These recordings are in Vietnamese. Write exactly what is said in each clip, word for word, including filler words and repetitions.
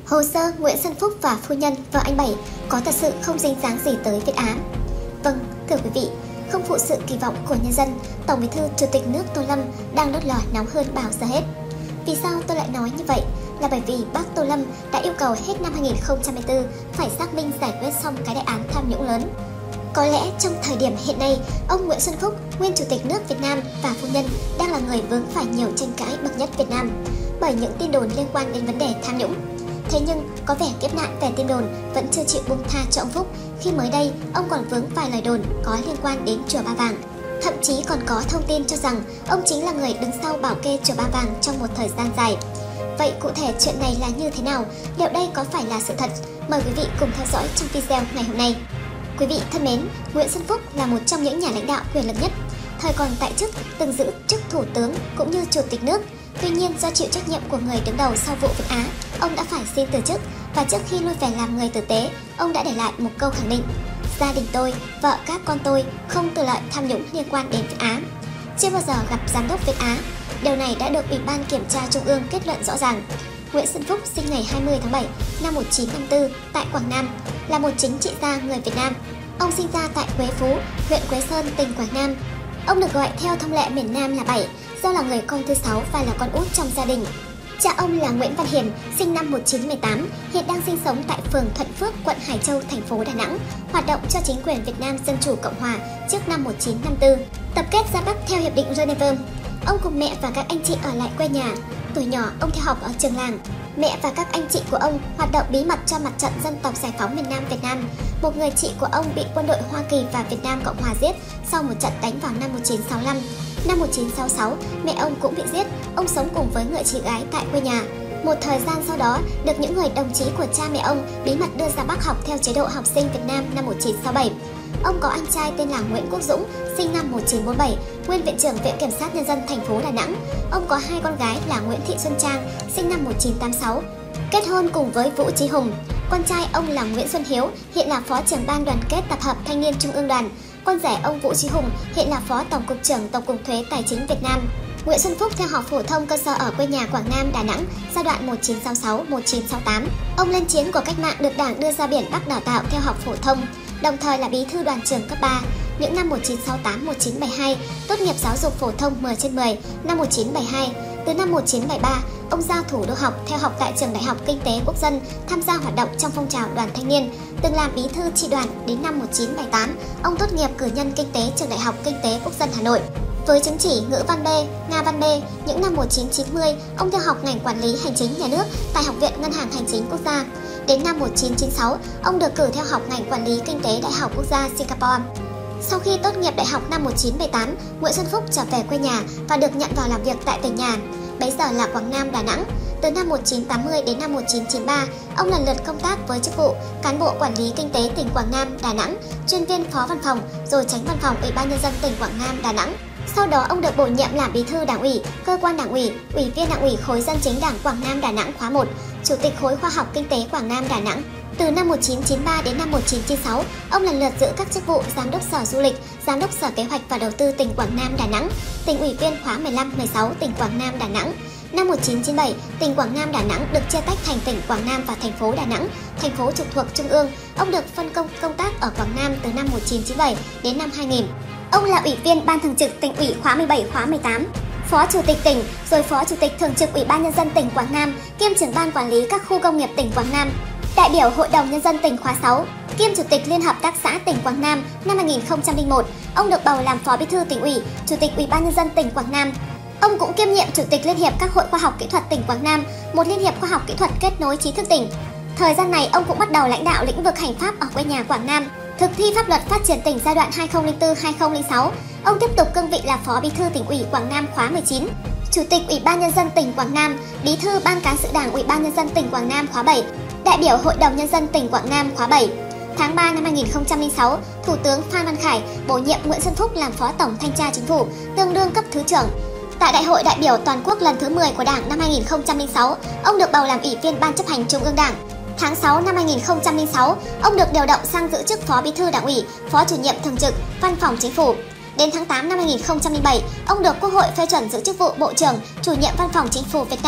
Hồ sơ Nguyễn Xuân Phúc và phu nhân vợ anh Bảy có thật sự không dính dáng gì tới Việt Á? Vâng, thưa quý vị, không phụ sự kỳ vọng của nhân dân, Tổng Bí thư Chủ tịch nước Tô Lâm đang đốt lò nóng hơn bao giờ hết. Vì sao tôi lại nói như vậy? Là bởi vì bác Tô Lâm đã yêu cầu hết năm hai nghìn không trăm hai mươi tư phải xác minh giải quyết xong cái đại án tham nhũng lớn. Có lẽ trong thời điểm hiện nay, ông Nguyễn Xuân Phúc, nguyên Chủ tịch nước Việt Nam và phu nhân đang là người vướng phải nhiều tranh cãi bậc nhất Việt Nam bởi những tin đồn liên quan đến vấn đề tham nhũng. Thế nhưng, có vẻ kiếp nạn về tin đồn vẫn chưa chịu buông tha cho ông Phúc khi mới đây ông còn vướng vài lời đồn có liên quan đến chùa Ba Vàng. Thậm chí còn có thông tin cho rằng ông chính là người đứng sau bảo kê chùa Ba Vàng trong một thời gian dài. Vậy cụ thể chuyện này là như thế nào? Liệu đây có phải là sự thật? Mời quý vị cùng theo dõi trong video ngày hôm nay. Quý vị thân mến, Nguyễn Xuân Phúc là một trong những nhà lãnh đạo quyền lực nhất. Thời còn tại chức, từng giữ chức thủ tướng cũng như chủ tịch nước. Tuy nhiên, do chịu trách nhiệm của người đứng đầu sau vụ Việt Á, ông đã phải xin từ chức và trước khi lui về làm người tử tế, ông đã để lại một câu khẳng định: gia đình tôi, vợ các con tôi không tư lợi tham nhũng liên quan đến Việt Á. Chưa bao giờ gặp giám đốc Việt Á. Điều này đã được Ủy ban Kiểm tra Trung ương kết luận rõ ràng. Nguyễn Xuân Phúc sinh ngày hai mươi tháng bảy năm một nghìn chín trăm năm mươi tư tại Quảng Nam, là một chính trị gia người Việt Nam. Ông sinh ra tại Quế Phú, huyện Quế Sơn, tỉnh Quảng Nam. Ông được gọi theo thông lệ miền Nam là Bảy, do là người con thứ sáu và là con út trong gia đình. Cha ông là Nguyễn Văn Hiền, sinh năm một nghìn chín trăm mười tám, hiện đang sinh sống tại phường Thuận Phước, quận Hải Châu, thành phố Đà Nẵng, hoạt động cho chính quyền Việt Nam Dân Chủ Cộng Hòa trước năm một nghìn chín trăm năm mươi tư, tập kết ra Bắc theo Hiệp định Geneva. Ông cùng mẹ và các anh chị ở lại quê nhà. Tuổi nhỏ, ông theo học ở trường làng. Mẹ và các anh chị của ông hoạt động bí mật cho Mặt trận Dân tộc Giải phóng miền Nam Việt Nam. Một người chị của ông bị quân đội Hoa Kỳ và Việt Nam Cộng Hòa giết sau một trận đánh vào năm một nghìn chín trăm sáu mươi lăm. Năm một nghìn chín trăm sáu mươi sáu, mẹ ông cũng bị giết. Ông sống cùng với người chị gái tại quê nhà. Một thời gian sau đó, được những người đồng chí của cha mẹ ông bí mật đưa ra Bắc học theo chế độ học sinh Việt Nam năm một nghìn chín trăm sáu mươi bảy. Ông có anh trai tên là Nguyễn Quốc Dũng, sinh năm một nghìn chín trăm bốn mươi bảy, nguyên viện trưởng Viện Kiểm sát Nhân dân thành phố Đà Nẵng. Ông có hai con gái là Nguyễn Thị Xuân Trang, sinh năm một nghìn chín trăm tám mươi sáu, kết hôn cùng với Vũ Chí Hùng. Con trai ông là Nguyễn Xuân Hiếu, hiện là Phó trưởng ban Đoàn kết Tập hợp Thanh niên Trung ương Đoàn. Con rể ông Vũ Chí Hùng hiện là Phó Tổng cục trưởng Tổng cục Thuế Tài chính Việt Nam. Nguyễn Xuân Phúc theo học phổ thông cơ sở ở quê nhà Quảng Nam, Đà Nẵng giai đoạn một nghìn chín trăm sáu mươi sáu đến một nghìn chín trăm sáu mươi tám. Ông lên chiến của cách mạng được Đảng đưa ra biển Bắc đào tạo theo học phổ thông, đồng thời là bí thư đoàn trường cấp ba. Những năm một nghìn chín trăm sáu mươi tám đến một nghìn chín trăm bảy mươi hai, tốt nghiệp giáo dục phổ thông mười trên mười năm một nghìn chín trăm bảy mươi hai. Từ năm một nghìn chín trăm bảy mươi ba, ông ra thủ đô học theo học tại Trường Đại học Kinh tế Quốc dân, tham gia hoạt động trong phong trào đoàn thanh niên, từng làm bí thư chi đoàn. Đến năm một nghìn chín trăm bảy mươi tám, ông tốt nghiệp cử nhân kinh tế Trường Đại học Kinh tế Quốc dân Hà Nội với chứng chỉ ngữ văn B, Nga văn B. Những năm một nghìn chín trăm chín mươi, ông theo học ngành quản lý hành chính nhà nước tại Học viện Ngân hàng Hành chính Quốc gia. Đến năm một nghìn chín trăm chín mươi sáu, ông được cử theo học ngành quản lý kinh tế Đại học Quốc gia Singapore. Sau khi tốt nghiệp đại học năm một nghìn chín trăm bảy mươi tám, Nguyễn Xuân Phúc trở về quê nhà và được nhận vào làm việc tại tỉnh nhà, bấy giờ là Quảng Nam, Đà Nẵng. Từ năm một nghìn chín trăm tám mươi đến năm một nghìn chín trăm chín mươi ba, ông lần lượt công tác với chức vụ cán bộ quản lý kinh tế tỉnh Quảng Nam, Đà Nẵng, chuyên viên phó văn phòng, rồi tránh văn phòng Ủy ban nhân dân tỉnh Quảng Nam, Đà Nẵng. Sau đó ông được bổ nhiệm làm bí thư Đảng ủy, cơ quan Đảng ủy, ủy viên Đảng ủy khối dân chính Đảng Quảng Nam Đà Nẵng khóa một, chủ tịch khối khoa học kinh tế Quảng Nam Đà Nẵng. Từ năm một nghìn chín trăm chín mươi ba đến năm một nghìn chín trăm chín mươi sáu, ông lần lượt giữ các chức vụ giám đốc Sở Du lịch, giám đốc Sở Kế hoạch và Đầu tư tỉnh Quảng Nam Đà Nẵng, tỉnh ủy viên khóa mười lăm mười sáu tỉnh Quảng Nam Đà Nẵng. Năm một nghìn chín trăm chín mươi bảy, tỉnh Quảng Nam Đà Nẵng được chia tách thành tỉnh Quảng Nam và thành phố Đà Nẵng, thành phố trực thuộc Trung ương. Ông được phân công công tác ở Quảng Nam từ năm một nghìn chín trăm chín mươi bảy đến năm hai nghìn. Ông là ủy viên Ban Thường trực Tỉnh ủy khóa mười bảy khóa mười tám, Phó Chủ tịch tỉnh, rồi Phó Chủ tịch Thường trực Ủy ban nhân dân tỉnh Quảng Nam, kiêm trưởng ban quản lý các khu công nghiệp tỉnh Quảng Nam, đại biểu Hội đồng nhân dân tỉnh khóa sáu, kiêm Chủ tịch Liên hợp tác xã tỉnh Quảng Nam. Năm hai nghìn không trăm lẻ một, ông được bầu làm Phó Bí thư Tỉnh ủy, Chủ tịch Ủy ban nhân dân tỉnh Quảng Nam. Ông cũng kiêm nhiệm Chủ tịch Liên hiệp các hội khoa học kỹ thuật tỉnh Quảng Nam, một liên hiệp khoa học kỹ thuật kết nối trí thức tỉnh. Thời gian này, ông cũng bắt đầu lãnh đạo lĩnh vực hành pháp ở quê nhà Quảng Nam, thực thi pháp luật phát triển tỉnh giai đoạn hai nghìn không trăm lẻ bốn đến hai nghìn không trăm lẻ sáu. Ông tiếp tục cương vị là Phó Bí thư Tỉnh ủy Quảng Nam khóa mười chín, Chủ tịch Ủy ban nhân dân tỉnh Quảng Nam, Bí thư Ban cán sự Đảng Ủy ban nhân dân tỉnh Quảng Nam khóa bảy, đại biểu Hội đồng nhân dân tỉnh Quảng Nam khóa bảy. Tháng ba năm hai nghìn không trăm lẻ sáu, Thủ tướng Phan Văn Khải bổ nhiệm Nguyễn Xuân Phúc làm Phó Tổng Thanh tra Chính phủ, tương đương cấp Thứ trưởng. Tại Đại hội đại biểu toàn quốc lần thứ mười của Đảng năm hai nghìn không trăm lẻ sáu, ông được bầu làm Ủy viên Ban chấp hành Trung ương Đảng. Tháng sáu năm hai nghìn không trăm lẻ sáu, ông được điều động sang giữ chức Phó Bí thư Đảng ủy, Phó Chủ nhiệm Thường trực Văn phòng Chính phủ. Đến tháng tám năm hai nghìn không trăm lẻ bảy, ông được Quốc hội phê chuẩn giữ chức vụ Bộ trưởng, Chủ nhiệm Văn phòng Chính phủ Việt Nam.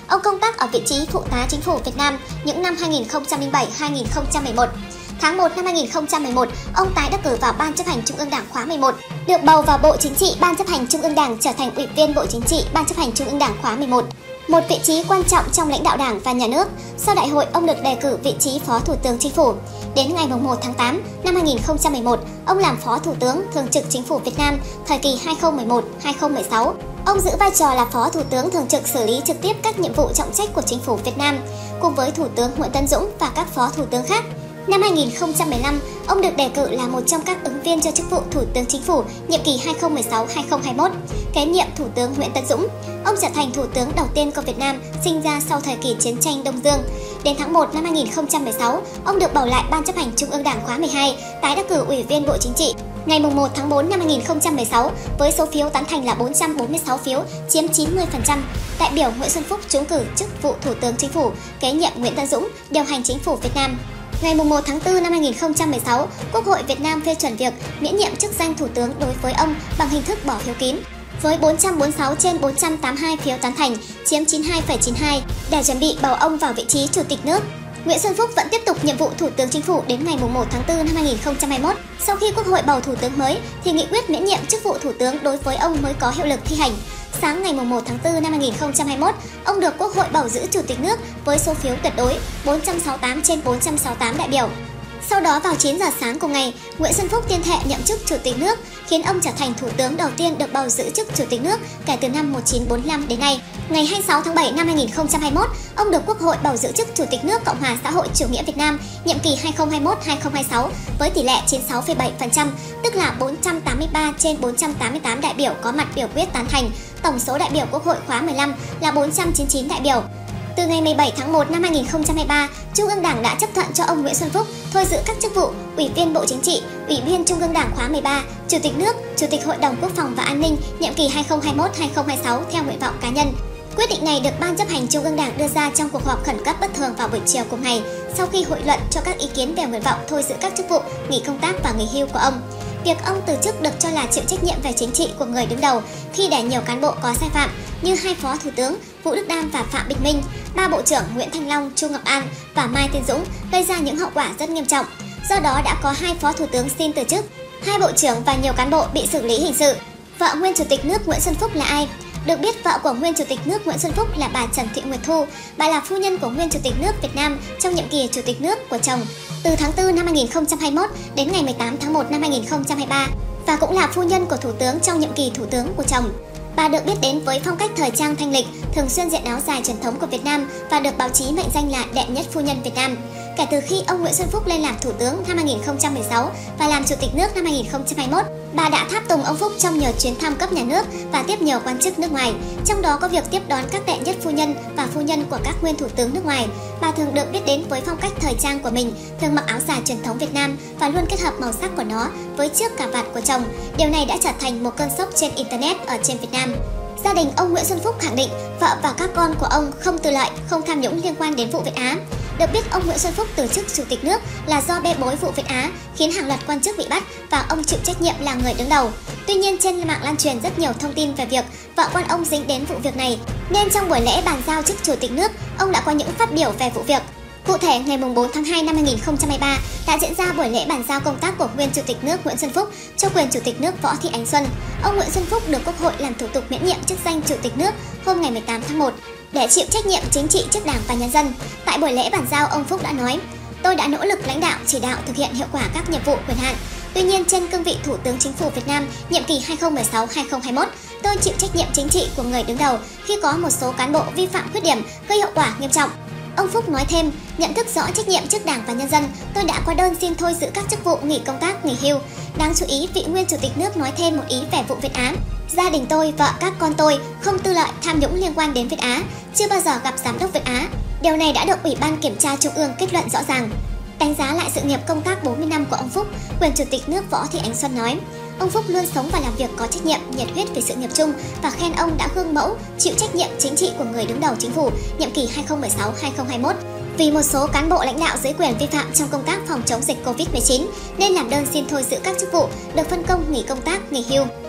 Ông công tác ở vị trí phụ tá chính phủ Việt Nam những năm hai nghìn không trăm lẻ bảy đến hai nghìn không trăm mười một. Tháng một năm hai nghìn không trăm mười một, ông tái đắc cử vào Ban chấp hành Trung ương Đảng khóa mười một, được bầu vào Bộ Chính trị Ban chấp hành Trung ương Đảng, trở thành Ủy viên Bộ Chính trị Ban chấp hành Trung ương Đảng khóa mười một, một vị trí quan trọng trong lãnh đạo Đảng và Nhà nước. Sau đại hội, ông được đề cử vị trí Phó Thủ tướng Chính phủ. Đến ngày một tháng tám năm hai nghìn không trăm mười một, ông làm Phó Thủ tướng Thường trực Chính phủ Việt Nam thời kỳ hai nghìn không trăm mười một đến hai nghìn không trăm mười sáu. Ông giữ vai trò là Phó Thủ tướng Thường trực, xử lý trực tiếp các nhiệm vụ trọng trách của Chính phủ Việt Nam, cùng với Thủ tướng Nguyễn Tấn Dũng và các Phó Thủ tướng khác. Năm hai nghìn không trăm mười lăm, ông được đề cử là một trong các ứng viên cho chức vụ Thủ tướng Chính phủ nhiệm kỳ hai nghìn không trăm mười sáu đến hai nghìn không trăm hai mươi mốt, kế nhiệm Thủ tướng Nguyễn Tấn Dũng. Ông trở thành Thủ tướng đầu tiên của Việt Nam sinh ra sau thời kỳ chiến tranh Đông Dương. Đến tháng một năm hai nghìn không trăm mười sáu, ông được bầu lại Ban chấp hành Trung ương Đảng khóa mười hai, tái đắc cử Ủy viên Bộ Chính trị. Ngày một tháng tư năm hai nghìn không trăm mười sáu, với số phiếu tán thành là bốn trăm bốn mươi sáu phiếu, chiếm chín mươi phần trăm, đại biểu Nguyễn Xuân Phúc trúng cử chức vụ Thủ tướng Chính phủ, kế nhiệm Nguyễn Tấn Dũng, điều hành Chính phủ Việt Nam. Ngày một tháng tư năm hai nghìn không trăm mười sáu, Quốc hội Việt Nam phê chuẩn việc miễn nhiệm chức danh Thủ tướng đối với ông bằng hình thức bỏ phiếu kín, với bốn trăm bốn mươi sáu trên bốn trăm tám mươi hai phiếu tán thành, chiếm chín mươi hai phẩy chín mươi hai, để chuẩn bị bầu ông vào vị trí Chủ tịch nước. Nguyễn Xuân Phúc vẫn tiếp tục nhiệm vụ Thủ tướng Chính phủ đến ngày một tháng tư năm hai nghìn không trăm hai mươi mốt. Sau khi Quốc hội bầu Thủ tướng mới, thì nghị quyết miễn nhiệm chức vụ Thủ tướng đối với ông mới có hiệu lực thi hành. Sáng ngày một tháng tư năm hai nghìn không trăm hai mươi mốt, ông được Quốc hội bầu giữ Chủ tịch nước với số phiếu tuyệt đối bốn trăm sáu mươi tám trên bốn trăm sáu mươi tám đại biểu. Sau đó vào chín giờ sáng cùng ngày, Nguyễn Xuân Phúc tuyên thệ nhậm chức Chủ tịch nước, khiến ông trở thành Thủ tướng đầu tiên được bầu giữ chức Chủ tịch nước kể từ năm một nghìn chín trăm bốn mươi lăm đến nay. Ngày hai mươi sáu tháng bảy năm hai nghìn không trăm hai mươi mốt, ông được Quốc hội bầu giữ chức Chủ tịch nước Cộng hòa xã hội chủ nghĩa Việt Nam nhiệm kỳ hai nghìn không trăm hai mươi mốt đến hai nghìn không trăm hai mươi sáu với tỷ lệ chín mươi sáu phẩy bảy phần trăm, tức là bốn trăm tám mươi ba trên bốn trăm tám mươi tám đại biểu có mặt biểu quyết tán thành. Tổng số đại biểu Quốc hội khóa mười lăm là bốn trăm chín mươi chín đại biểu. Từ ngày mười bảy tháng một năm hai nghìn không trăm hai mươi ba, Trung ương Đảng đã chấp thuận cho ông Nguyễn Xuân Phúc thôi giữ các chức vụ Ủy viên Bộ Chính trị, Ủy viên Trung ương Đảng khóa mười ba, Chủ tịch nước, Chủ tịch Hội đồng Quốc phòng và An ninh nhiệm kỳ hai nghìn không trăm hai mươi mốt đến hai nghìn không trăm hai mươi sáu theo nguyện vọng cá nhân. Quyết định này được Ban chấp hành Trung ương Đảng đưa ra trong cuộc họp khẩn cấp bất thường vào buổi chiều cùng ngày, sau khi hội luận cho các ý kiến về nguyện vọng thôi giữ các chức vụ, nghỉ công tác và nghỉ hưu của ông. Việc ông từ chức được cho là chịu trách nhiệm về chính trị của người đứng đầu khi để nhiều cán bộ có sai phạm như hai Phó Thủ tướng Vũ Đức Đam và Phạm Bình Minh, ba Bộ trưởng Nguyễn Thanh Long, Chu Ngọc An và Mai Tiến Dũng, gây ra những hậu quả rất nghiêm trọng. Do đó đã có hai Phó Thủ tướng xin từ chức, hai Bộ trưởng và nhiều cán bộ bị xử lý hình sự. Vợ nguyên Chủ tịch nước Nguyễn Xuân Phúc là ai? Được biết, vợ của nguyên Chủ tịch nước Nguyễn Xuân Phúc là bà Trần Thị Nguyệt Thu. Bà là phu nhân của nguyên Chủ tịch nước Việt Nam trong nhiệm kỳ Chủ tịch nước của chồng từ tháng tư năm hai nghìn không trăm hai mươi mốt đến ngày mười tám tháng một năm hai nghìn không trăm hai mươi ba, và cũng là phu nhân của Thủ tướng trong nhiệm kỳ Thủ tướng của chồng. Bà được biết đến với phong cách thời trang thanh lịch, thường xuyên diện áo dài truyền thống của Việt Nam và được báo chí mệnh danh là đẹp nhất phu nhân Việt Nam. Kể từ khi ông Nguyễn Xuân Phúc lên làm Thủ tướng năm hai nghìn không trăm mười sáu và làm Chủ tịch nước năm hai nghìn không trăm hai mươi mốt, bà đã tháp tùng ông Phúc trong nhiều chuyến thăm cấp nhà nước và tiếp nhiều quan chức nước ngoài, trong đó có việc tiếp đón các đệ nhất phu nhân và phu nhân của các nguyên thủ tướng nước ngoài. Bà thường được biết đến với phong cách thời trang của mình, thường mặc áo dài truyền thống Việt Nam và luôn kết hợp màu sắc của nó với chiếc cà vạt của chồng. Điều này đã trở thành một cơn sốt trên Internet ở trên Việt Nam. Gia đình ông Nguyễn Xuân Phúc khẳng định vợ và các con của ông không tư lợi, không tham nhũng liên quan đến vụ Việt Á. Được biết, ông Nguyễn Xuân Phúc từ chức Chủ tịch nước là do bê bối vụ Việt Á, khiến hàng loạt quan chức bị bắt và ông chịu trách nhiệm là người đứng đầu. Tuy nhiên, trên mạng lan truyền rất nhiều thông tin về việc vợ con ông dính đến vụ việc này, nên trong buổi lễ bàn giao chức Chủ tịch nước, ông đã có những phát biểu về vụ việc. Cụ thể, ngày bốn tháng hai năm hai nghìn không trăm hai mươi ba đã diễn ra buổi lễ bàn giao công tác của nguyên Chủ tịch nước Nguyễn Xuân Phúc cho quyền Chủ tịch nước Võ Thị Ánh Xuân. Ông Nguyễn Xuân Phúc được Quốc hội làm thủ tục miễn nhiệm chức danh Chủ tịch nước hôm ngày mười tám tháng một để chịu trách nhiệm chính trị trước Đảng và nhân dân. Tại buổi lễ bàn giao, ông Phúc đã nói: "Tôi đã nỗ lực lãnh đạo, chỉ đạo thực hiện hiệu quả các nhiệm vụ quyền hạn. Tuy nhiên, trên cương vị Thủ tướng Chính phủ Việt Nam nhiệm kỳ hai nghìn không trăm mười sáu đến hai nghìn không trăm hai mươi mốt, tôi chịu trách nhiệm chính trị của người đứng đầu khi có một số cán bộ vi phạm khuyết điểm gây hậu quả nghiêm trọng." Ông Phúc nói thêm, nhận thức rõ trách nhiệm trước Đảng và nhân dân, tôi đã có đơn xin thôi giữ các chức vụ, nghỉ công tác, nghỉ hưu. Đáng chú ý, vị nguyên Chủ tịch nước nói thêm một ý về vụ Việt Á. Gia đình tôi, vợ các con tôi không tư lợi, tham nhũng liên quan đến Việt Á, chưa bao giờ gặp giám đốc Việt Á. Điều này đã được Ủy ban Kiểm tra Trung ương kết luận rõ ràng. Đánh giá lại sự nghiệp công tác bốn mươi năm của ông Phúc, quyền Chủ tịch nước Võ Thị Ánh Xuân nói: "Ông Phúc luôn sống và làm việc có trách nhiệm, nhiệt huyết vì sự nghiệp chung và khen ông đã gương mẫu, chịu trách nhiệm chính trị của người đứng đầu chính phủ nhiệm kỳ hai nghìn không trăm mười sáu đến hai nghìn không trăm hai mươi mốt. Vì một số cán bộ lãnh đạo dưới quyền vi phạm trong công tác phòng chống dịch Covid mười chín nên làm đơn xin thôi giữ các chức vụ, được phân công nghỉ công tác, nghỉ hưu."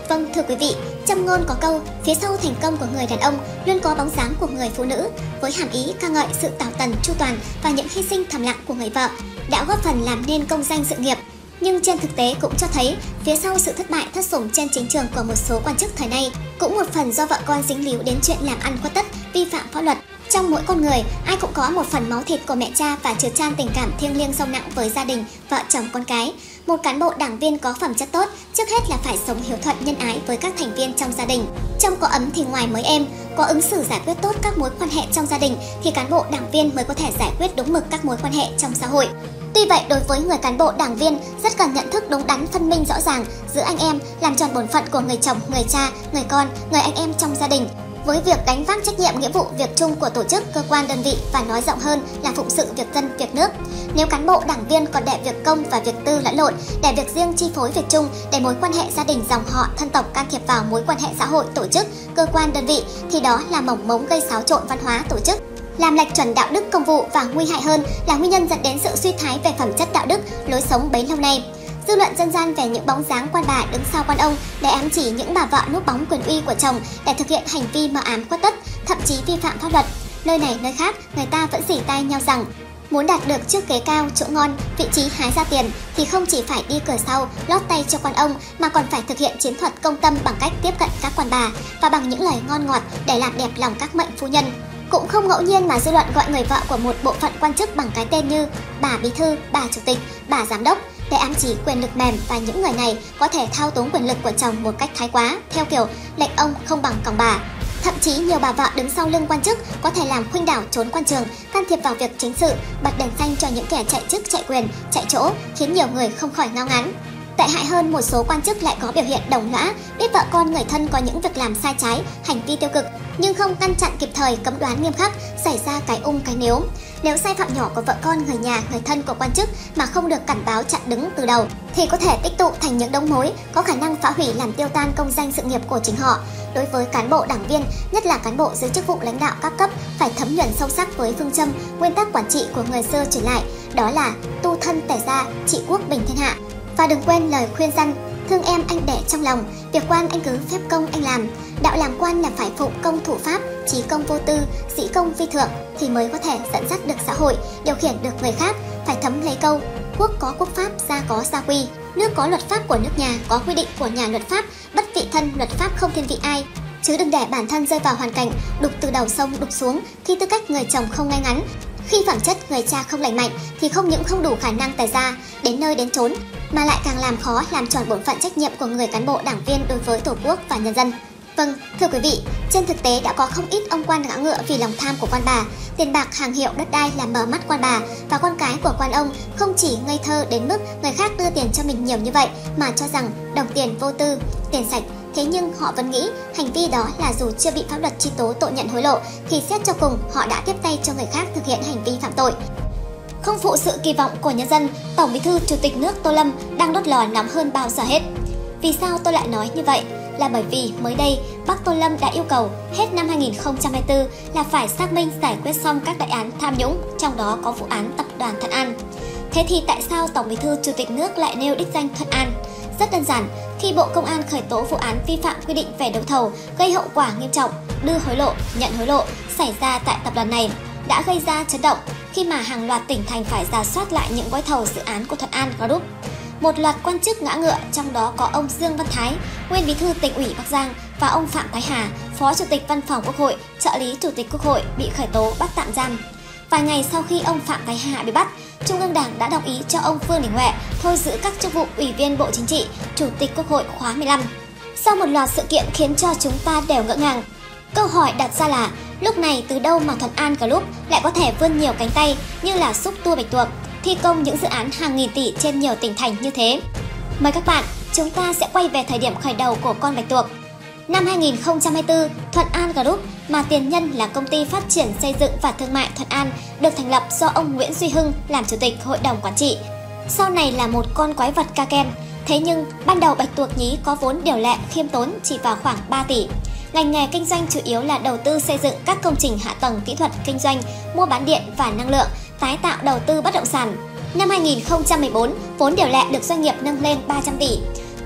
Vâng, thưa quý vị, trong ngôn có câu, phía sau thành công của người đàn ông luôn có bóng dáng của người phụ nữ, với hàm ý ca ngợi sự tảo tần chu toàn và những hy sinh thầm lặng của người vợ đã góp phần làm nên công danh sự nghiệp. Nhưng trên thực tế cũng cho thấy, phía sau sự thất bại thất sủng trên chính trường của một số quan chức thời nay cũng một phần do vợ con dính líu đến chuyện làm ăn khuất tất, vi phạm pháp luật. Trong mỗi con người, ai cũng có một phần máu thịt của mẹ cha và chứa chan tình cảm thiêng liêng sâu nặng với gia đình, vợ chồng con cái. Một cán bộ đảng viên có phẩm chất tốt, trước hết là phải sống hiếu thuận nhân ái với các thành viên trong gia đình. Trong có ấm thì ngoài mới êm, có ứng xử giải quyết tốt các mối quan hệ trong gia đình thì cán bộ đảng viên mới có thể giải quyết đúng mực các mối quan hệ trong xã hội. Tuy vậy, đối với người cán bộ đảng viên rất cần nhận thức đúng đắn, phân minh rõ ràng giữa anh em, làm tròn bổn phận của người chồng, người cha, người con, người anh em trong gia đình, với việc đánh vác trách nhiệm nghĩa vụ việc chung của tổ chức, cơ quan, đơn vị và nói rộng hơn là phụng sự việc dân, việc nước. Nếu cán bộ đảng viên còn để việc công và việc tư lẫn lộn, để việc riêng chi phối việc chung, để mối quan hệ gia đình, dòng họ, thân tộc can thiệp vào mối quan hệ xã hội, tổ chức, cơ quan, đơn vị thì đó là mỏng mống gây xáo trộn văn hóa tổ chức, làm lệch chuẩn đạo đức công vụ và nguy hại hơn là nguyên nhân dẫn đến sự suy thoái về phẩm chất đạo đức, lối sống bấy lâu nay. Dư luận dân gian về những bóng dáng quan bà đứng sau quan ông để ám chỉ những bà vợ núp bóng quyền uy của chồng để thực hiện hành vi mờ ám khuất tất, thậm chí vi phạm pháp luật. Nơi này nơi khác, người ta vẫn rỉ tai nhau rằng muốn đạt được chiếc ghế cao, chỗ ngon, vị trí hái ra tiền thì không chỉ phải đi cửa sau, lót tay cho quan ông mà còn phải thực hiện chiến thuật công tâm bằng cách tiếp cận các quan bà và bằng những lời ngon ngọt để làm đẹp lòng các mệnh phu nhân. Cũng không ngẫu nhiên mà dư luận gọi người vợ của một bộ phận quan chức bằng cái tên như bà bí thư, bà chủ tịch, bà giám đốc để ám chỉ quyền lực mềm và những người này có thể thao túng quyền lực của chồng một cách thái quá, theo kiểu lệnh ông không bằng còng bà. Thậm chí nhiều bà vợ đứng sau lưng quan chức có thể làm khuynh đảo trốn quan trường, can thiệp vào việc chính sự, bật đèn xanh cho những kẻ chạy chức, chạy quyền, chạy chỗ, khiến nhiều người không khỏi ngao ngán. Tệ hại hơn, một số quan chức lại có biểu hiện đồng lõa, biết vợ con người thân có những việc làm sai trái, hành vi tiêu cực, nhưng không ngăn chặn kịp thời, cấm đoán nghiêm khắc, xảy ra cái ung cái nếu. Nếu sai phạm nhỏ của vợ con, người nhà, người thân của quan chức mà không được cảnh báo chặn đứng từ đầu, thì có thể tích tụ thành những đống mối, có khả năng phá hủy làm tiêu tan công danh sự nghiệp của chính họ. Đối với cán bộ đảng viên, nhất là cán bộ giữ chức vụ lãnh đạo các cấp, phải thấm nhuần sâu sắc với phương châm, nguyên tắc quản trị của người xưa truyền lại, đó là tu thân tể gia, trị quốc bình thiên hạ. Và đừng quên lời khuyên răn, thương em anh để trong lòng, việc quan anh cứ phép công anh làm. Đạo làm quan là phải phụng công thủ pháp, trí công vô tư, sĩ công vi thượng thì mới có thể dẫn dắt được xã hội, điều khiển được người khác. Phải thấm lấy câu, quốc có quốc pháp, gia có gia quy, nước có luật pháp của nước nhà, có quy định của nhà luật pháp, bất vị thân luật pháp không thiên vị ai. Chứ đừng để bản thân rơi vào hoàn cảnh đục từ đầu sông đục xuống khi tư cách người chồng không ngay ngắn. Khi phẩm chất người cha không lành mạnh thì không những không đủ khả năng tài ra đến nơi đến chốn, mà lại càng làm khó làm tròn bổn phận trách nhiệm của người cán bộ đảng viên đối với tổ quốc và nhân dân. Vâng, thưa quý vị, trên thực tế đã có không ít ông quan ngã ngựa vì lòng tham của quan bà, tiền bạc, hàng hiệu, đất đai làm mờ mắt quan bà, và con cái của quan ông không chỉ ngây thơ đến mức người khác đưa tiền cho mình nhiều như vậy mà cho rằng đồng tiền vô tư, tiền sạch. Thế nhưng họ vẫn nghĩ hành vi đó là dù chưa bị pháp luật truy tố tội nhận hối lộ thì xét cho cùng họ đã tiếp tay cho người khác thực hiện hành vi phạm tội. Không phụ sự kỳ vọng của nhân dân, Tổng Bí thư Chủ tịch nước Tô Lâm đang đốt lò nóng hơn bao giờ hết. Vì sao tôi lại nói như vậy? Là bởi vì mới đây, Bác Tô Lâm đã yêu cầu hết năm hai nghìn không trăm hai mươi tư là phải xác minh giải quyết xong các đại án tham nhũng, trong đó có vụ án tập đoàn Thuận An. Thế thì tại sao Tổng Bí thư Chủ tịch nước lại nêu đích danh Thuận An? Rất đơn giản, khi Bộ Công an khởi tố vụ án vi phạm quy định về đấu thầu gây hậu quả nghiêm trọng, đưa hối lộ, nhận hối lộ xảy ra tại tập đoàn này đã gây ra chấn động khi mà hàng loạt tỉnh thành phải rà soát lại những gói thầu dự án của Thuận An Group. Một loạt quan chức ngã ngựa, trong đó có ông Dương Văn Thái, nguyên bí thư tỉnh ủy Bắc Giang, và ông Phạm Thái Hà, phó chủ tịch Văn phòng Quốc hội, trợ lý chủ tịch Quốc hội bị khởi tố bắt tạm giam. Vài ngày sau khi ông Phạm Thái Hà bị bắt, Trung ương Đảng đã đồng ý cho ông Vương Đình Huệ thôi giữ các chức vụ Ủy viên Bộ Chính trị, Chủ tịch Quốc hội khóa mười lăm. Sau một loạt sự kiện khiến cho chúng ta đều ngỡ ngàng, câu hỏi đặt ra là lúc này từ đâu mà Thuận An Group lại có thể vươn nhiều cánh tay như là xúc tua bạch tuộc, thi công những dự án hàng nghìn tỷ trên nhiều tỉnh thành như thế? Mời các bạn, chúng ta sẽ quay về thời điểm khởi đầu của con bạch tuộc. Năm hai nghìn không trăm hai mươi tư, Thuận An Group mà tiền nhân là Công ty Phát triển Xây dựng và Thương mại Thuận An được thành lập do ông Nguyễn Duy Hưng làm chủ tịch hội đồng quản trị. Sau này là một con quái vật ca ken. Thế nhưng ban đầu bạch tuộc nhí có vốn điều lệ khiêm tốn chỉ vào khoảng ba tỷ. Ngành nghề kinh doanh chủ yếu là đầu tư xây dựng các công trình hạ tầng kỹ thuật kinh doanh, mua bán điện và năng lượng, tái tạo đầu tư bất động sản. Năm hai nghìn không trăm mười bốn, vốn điều lệ được doanh nghiệp nâng lên ba trăm tỷ.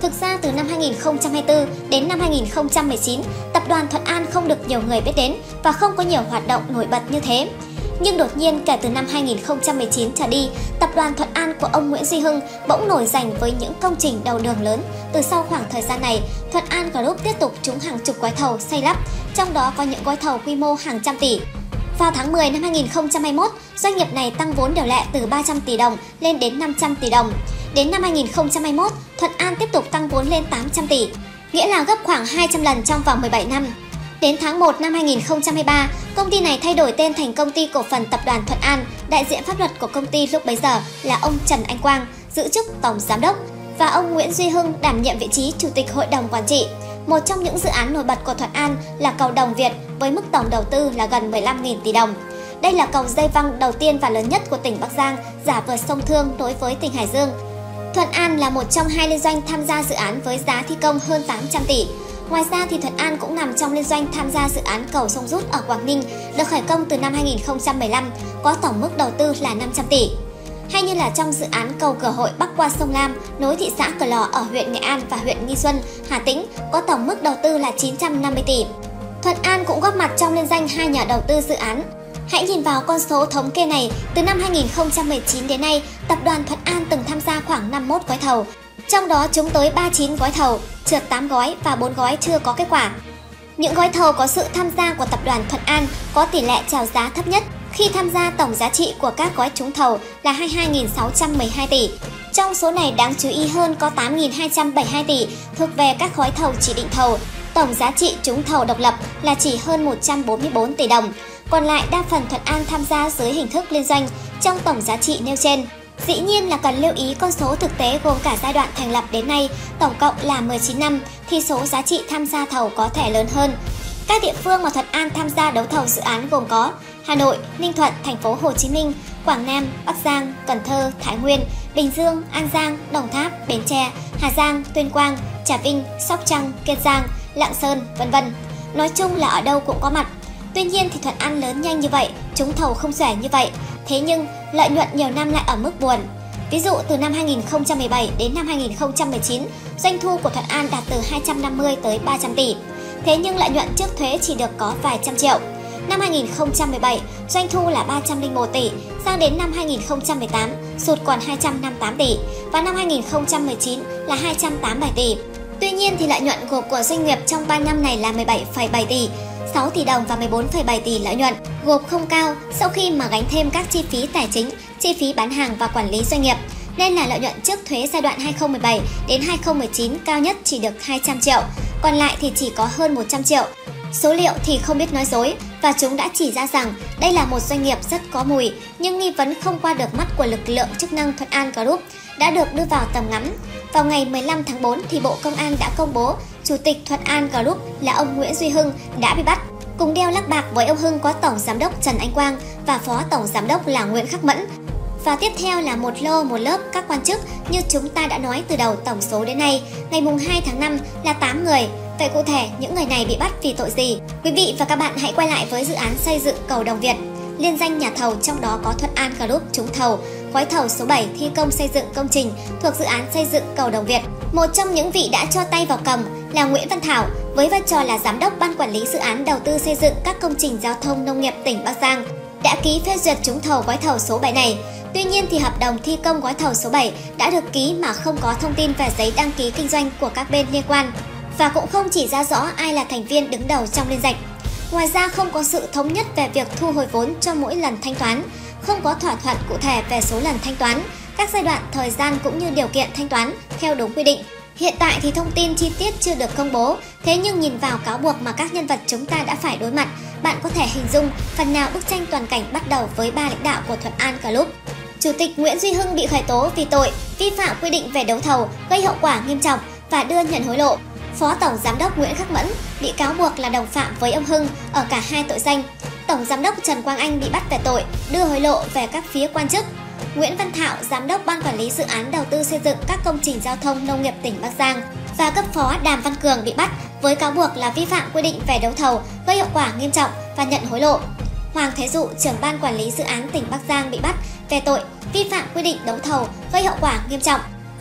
Thực ra từ năm hai nghìn không trăm hai mươi tư đến năm hai nghìn không trăm mười chín, tập đoàn Thuận An không được nhiều người biết đến và không có nhiều hoạt động nổi bật như thế. Nhưng đột nhiên kể từ năm hai nghìn không trăm mười chín trở đi, tập đoàn Thuận An của ông Nguyễn Duy Hưng bỗng nổi danh với những công trình đầu đường lớn. Từ sau khoảng thời gian này, Thuận An Group tiếp tục trúng hàng chục gói thầu xây lắp, trong đó có những gói thầu quy mô hàng trăm tỷ. Vào tháng mười năm hai nghìn không trăm hai mươi mốt, doanh nghiệp này tăng vốn điều lệ từ ba trăm tỷ đồng lên đến năm trăm tỷ đồng. Đến năm hai nghìn không trăm hai mươi mốt, Thuận An tiếp tục tăng vốn lên tám trăm tỷ, nghĩa là gấp khoảng hai trăm lần trong vòng mười bảy năm. Đến tháng một năm hai nghìn không trăm hai mươi ba, công ty này thay đổi tên thành Công ty Cổ phần Tập đoàn Thuận An. Đại diện pháp luật của công ty lúc bấy giờ là ông Trần Anh Quang, giữ chức tổng giám đốc, và ông Nguyễn Duy Hưng đảm nhiệm vị trí chủ tịch hội đồng quản trị. Một trong những dự án nổi bật của Thuận An là cầu Đồng Việt với mức tổng đầu tư là gần mười lăm nghìn tỷ đồng. Đây là cầu dây văng đầu tiên và lớn nhất của tỉnh Bắc Giang, giả vượt sông Thương nối với tỉnh Hải Dương. Thuận An là một trong hai liên doanh tham gia dự án với giá thi công hơn tám trăm tỷ. Ngoài ra thì Thuận An cũng nằm trong liên doanh tham gia dự án cầu sông Rút ở Quảng Ninh, được khởi công từ năm hai nghìn không trăm mười lăm, có tổng mức đầu tư là năm trăm tỷ. Hay như là trong dự án cầu Cửa Hội bắc qua sông Lam nối thị xã Cửa Lò ở huyện Nghệ An và huyện Nghi Xuân, Hà Tĩnh, có tổng mức đầu tư là chín trăm năm mươi tỷ. Thuận An cũng góp mặt trong liên danh hai nhà đầu tư dự án. Hãy nhìn vào con số thống kê này, từ năm hai nghìn không trăm mười chín đến nay, tập đoàn Thuận An từng tham gia khoảng năm mươi mốt gói thầu. Trong đó trúng tới ba mươi chín gói thầu, trượt tám gói và bốn gói chưa có kết quả. Những gói thầu có sự tham gia của tập đoàn Thuận An có tỷ lệ chào giá thấp nhất, khi tham gia tổng giá trị của các gói trúng thầu là hai mươi hai nghìn sáu trăm mười hai tỷ. Trong số này đáng chú ý hơn có tám nghìn hai trăm bảy mươi hai tỷ thuộc về các gói thầu chỉ định thầu. Tổng giá trị trúng thầu độc lập là chỉ hơn một trăm bốn mươi tư tỷ đồng. Còn lại đa phần Thuận An tham gia dưới hình thức liên doanh trong tổng giá trị nêu trên. Dĩ nhiên là cần lưu ý con số thực tế gồm cả giai đoạn thành lập đến nay, tổng cộng là mười chín năm, thì số giá trị tham gia thầu có thể lớn hơn. Các địa phương mà Thuận An tham gia đấu thầu dự án gồm có Hà Nội, Ninh Thuận, Thành phố Hồ Chí Minh, Quảng Nam, Bắc Giang, Cần Thơ, Thái Nguyên, Bình Dương, An Giang, Đồng Tháp, Bến Tre, Hà Giang, Tuyên Quang, Trà Vinh, Sóc Trăng, Kiên Giang, Lạng Sơn, vân vân. Nói chung là ở đâu cũng có mặt. Tuy nhiên thì Thuận An lớn nhanh như vậy, trúng thầu không xuể như vậy, thế nhưng lợi nhuận nhiều năm lại ở mức buồn. Ví dụ từ năm hai nghìn không trăm mười bảy đến năm hai nghìn không trăm mười chín, doanh thu của Thuận An đạt từ hai trăm năm mươi tới ba trăm tỷ. Thế nhưng lợi nhuận trước thuế chỉ được có vài trăm triệu. Năm hai nghìn không trăm mười bảy, doanh thu là ba trăm lẻ một tỷ, sang đến năm hai nghìn không trăm mười tám sụt còn hai trăm năm mươi tám tỷ và năm hai nghìn không trăm mười chín là hai trăm tám mươi bảy tỷ. Tuy nhiên thì lợi nhuận gộp của doanh nghiệp trong ba năm này là mười bảy phẩy bảy tỷ, sáu tỷ đồng và mười bốn phẩy bảy tỷ lợi nhuận, gộp không cao sau khi mà gánh thêm các chi phí tài chính, chi phí bán hàng và quản lý doanh nghiệp. Nên là lợi nhuận trước thuế giai đoạn hai nghìn không trăm mười bảy đến hai nghìn không trăm mười chín cao nhất chỉ được hai trăm triệu, còn lại thì chỉ có hơn một trăm triệu. Số liệu thì không biết nói dối và chúng đã chỉ ra rằng đây là một doanh nghiệp rất có mùi, nhưng nghi vấn không qua được mắt của lực lượng chức năng Thuận An Group đã được đưa vào tầm ngắm. Vào ngày mười lăm tháng tư thì Bộ Công an đã công bố Chủ tịch Thuận An Group là ông Nguyễn Duy Hưng đã bị bắt. Cùng đeo lắc bạc với ông Hưng có Tổng Giám đốc Trần Anh Quang và Phó Tổng Giám đốc là Nguyễn Khắc Mẫn. Và tiếp theo là một lô một lớp các quan chức như chúng ta đã nói từ đầu tổng số đến nay, ngày mùng hai tháng năm là tám người. Vậy cụ thể những người này bị bắt vì tội gì? Quý vị và các bạn hãy quay lại với dự án xây dựng cầu Đồng Việt. Liên danh nhà thầu trong đó có Thuận An Group trúng thầu gói thầu số bảy thi công xây dựng công trình thuộc dự án xây dựng cầu Đồng Việt. Một trong những vị đã cho tay vào cầm là Nguyễn Văn Thảo với vai trò là giám đốc ban quản lý dự án đầu tư xây dựng các công trình giao thông nông nghiệp tỉnh Bắc Giang, đã ký phê duyệt trúng thầu gói thầu số bảy này. Tuy nhiên thì hợp đồng thi công gói thầu số bảy đã được ký mà không có thông tin về giấy đăng ký kinh doanh của các bên liên quan và cũng không chỉ ra rõ ai là thành viên đứng đầu trong liên danh. Ngoài ra không có sự thống nhất về việc thu hồi vốn cho mỗi lần thanh toán, không có thỏa thuận cụ thể về số lần thanh toán, các giai đoạn thời gian cũng như điều kiện thanh toán theo đúng quy định. Hiện tại thì thông tin chi tiết chưa được công bố, thế nhưng nhìn vào cáo buộc mà các nhân vật chúng ta đã phải đối mặt, bạn có thể hình dung phần nào bức tranh toàn cảnh bắt đầu với ba lãnh đạo của Thuận An Group. Chủ tịch Nguyễn Duy Hưng bị khởi tố vì tội vi phạm quy định về đấu thầu gây hậu quả nghiêm trọng và đưa nhận hối lộ. Phó Tổng Giám đốc Nguyễn Khắc Mẫn bị cáo buộc là đồng phạm với ông Hưng ở cả hai tội danh. Tổng Giám đốc Trần Quang Anh bị bắt về tội đưa hối lộ về các phía quan chức. Nguyễn Văn Thảo, Giám đốc Ban Quản lý Dự án Đầu tư xây dựng các công trình giao thông nông nghiệp tỉnh Bắc Giang và cấp phó Đàm Văn Cường bị bắt với cáo buộc là vi phạm quy định về đấu thầu gây hậu quả nghiêm trọng và nhận hối lộ. Hoàng Thế Dụ, trưởng Ban Quản lý Dự án tỉnh Bắc Giang bị bắt về tội vi phạm quy định đấu thầu gây hậu quả nghiêm trọng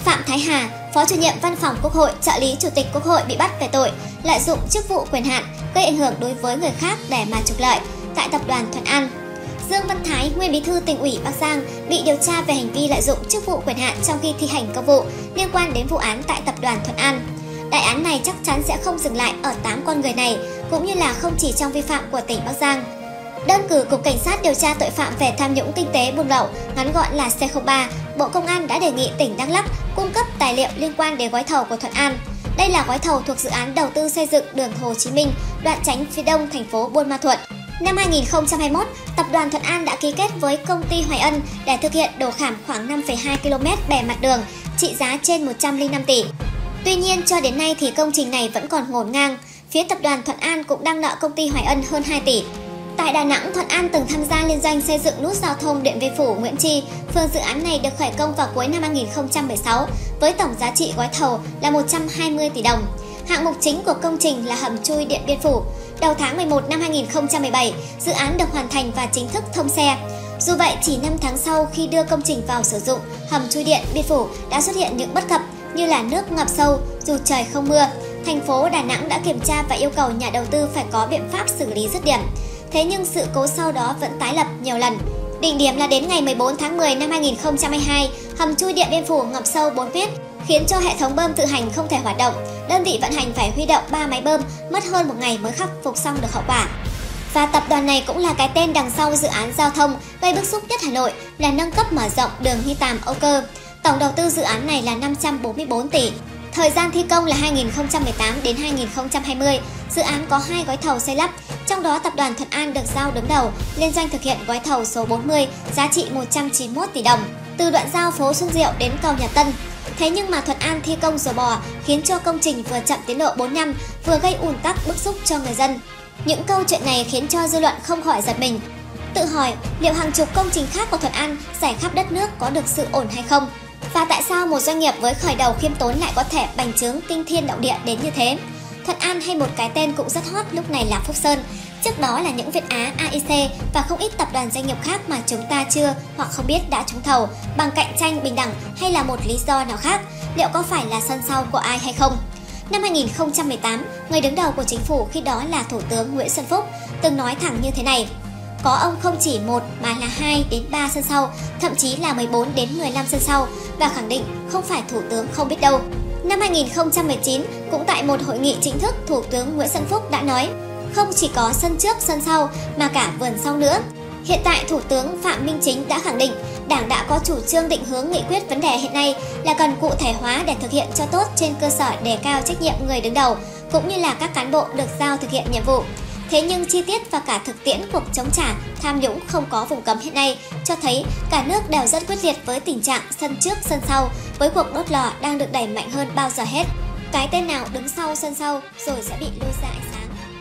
Phạm Thái Hà, Phó Chủ nhiệm Văn phòng Quốc hội, trợ lý Chủ tịch Quốc hội bị bắt về tội lợi dụng chức vụ quyền hạn gây ảnh hưởng đối với người khác để mà trục lợi tại Tập đoàn Thuận An. Dương Văn Thái, nguyên Bí thư Tỉnh ủy Bắc Giang, bị điều tra về hành vi lợi dụng chức vụ quyền hạn trong khi thi hành công vụ liên quan đến vụ án tại Tập đoàn Thuận An. Đại án này chắc chắn sẽ không dừng lại ở tám con người này, cũng như là không chỉ trong vi phạm của tỉnh Bắc Giang. Đơn cử Cục Cảnh sát điều tra tội phạm về tham nhũng kinh tế buôn lậu, ngắn gọn là C không ba, Bộ Công an đã đề nghị tỉnh Đắk Lắk cung cấp tài liệu liên quan đến gói thầu của Thuận An. Đây là gói thầu thuộc dự án đầu tư xây dựng đường Hồ Chí Minh, đoạn tránh phía đông thành phố Buôn Ma Thuột. Năm hai nghìn không trăm hai mươi mốt, Tập đoàn Thuận An đã ký kết với công ty Hoài Ân để thực hiện đổ khảm khoảng năm phẩy hai ki lô mét bề mặt đường, trị giá trên một trăm lẻ năm tỷ. Tuy nhiên, cho đến nay thì công trình này vẫn còn ngổn ngang. Phía Tập đoàn Thuận An cũng đang nợ công ty Hoài Ân hơn hai tỷ. Tại Đà Nẵng, Thuận An từng tham gia liên doanh xây dựng nút giao thông Điện Biên Phủ - Nguyễn Tri. Phương dự án này được khởi công vào cuối năm hai nghìn không trăm mười sáu với tổng giá trị gói thầu là một trăm hai mươi tỷ đồng. Hạng mục chính của công trình là hầm chui Điện Biên Phủ. Đầu tháng mười một năm hai nghìn không trăm mười bảy, dự án được hoàn thành và chính thức thông xe. Dù vậy, chỉ năm tháng sau khi đưa công trình vào sử dụng, hầm chui Điện Biên Phủ đã xuất hiện những bất cập như là nước ngập sâu dù trời không mưa. Thành phố Đà Nẵng đã kiểm tra và yêu cầu nhà đầu tư phải có biện pháp xử lý dứt điểm. Thế nhưng sự cố sau đó vẫn tái lập nhiều lần. Đỉnh điểm là đến ngày mười bốn tháng mười năm hai nghìn không trăm hai mươi hai, hầm chui Điện Biên Phủ ngập sâu bốn mét, khiến cho hệ thống bơm tự hành không thể hoạt động. Đơn vị vận hành phải huy động ba máy bơm, mất hơn một ngày mới khắc phục xong được hậu quả. Và tập đoàn này cũng là cái tên đằng sau dự án giao thông gây bức xúc nhất Hà Nội là nâng cấp mở rộng đường Nghi Tàm - Âu Cơ. Tổng đầu tư dự án này là năm trăm bốn mươi bốn tỷ. Thời gian thi công là hai nghìn không trăm mười tám đến hai nghìn không trăm hai mươi. Dự án có hai gói thầu xây lắp, trong đó Tập đoàn Thuận An được giao đứng đầu, liên doanh thực hiện gói thầu số bốn mươi, giá trị một trăm chín mươi mốt tỷ đồng, từ đoạn giao phố Xuân Diệu đến cầu Nhật Tân. Thế nhưng mà Thuận An thi công rùa bò khiến cho công trình vừa chậm tiến độ bốn năm, vừa gây ùn tắc bức xúc cho người dân. Những câu chuyện này khiến cho dư luận không khỏi giật mình, tự hỏi liệu hàng chục công trình khác của Thuận An rải khắp đất nước có được sự ổn hay không? Và tại sao một doanh nghiệp với khởi đầu khiêm tốn lại có thể bành trướng kinh thiên động địa đến như thế? Thuận An hay một cái tên cũng rất hot lúc này là Phúc Sơn. Trước đó là những Việt Á, a i xê và không ít tập đoàn doanh nghiệp khác mà chúng ta chưa hoặc không biết đã trúng thầu bằng cạnh tranh bình đẳng hay là một lý do nào khác. Liệu có phải là sân sau của ai hay không? Năm hai nghìn không trăm mười tám, người đứng đầu của chính phủ khi đó là Thủ tướng Nguyễn Xuân Phúc từng nói thẳng như thế này: có ông không chỉ một mà là hai đến ba sân sau, thậm chí là mười bốn đến mười lăm sân sau, và khẳng định không phải Thủ tướng không biết đâu. Năm hai nghìn không trăm mười chín, cũng tại một hội nghị chính thức, Thủ tướng Nguyễn Xuân Phúc đã nói không chỉ có sân trước sân sau mà cả vườn sau nữa. Hiện tại Thủ tướng Phạm Minh Chính đã khẳng định Đảng đã có chủ trương định hướng nghị quyết vấn đề hiện nay là cần cụ thể hóa để thực hiện cho tốt trên cơ sở đề cao trách nhiệm người đứng đầu cũng như là các cán bộ được giao thực hiện nhiệm vụ. Thế nhưng chi tiết và cả thực tiễn cuộc chống trả, tham nhũng không có vùng cấm hiện nay cho thấy cả nước đều rất quyết liệt với tình trạng sân trước sân sau, với cuộc đốt lò đang được đẩy mạnh hơn bao giờ hết. Cái tên nào đứng sau sân sau rồi sẽ bị lôi ra ánh sáng.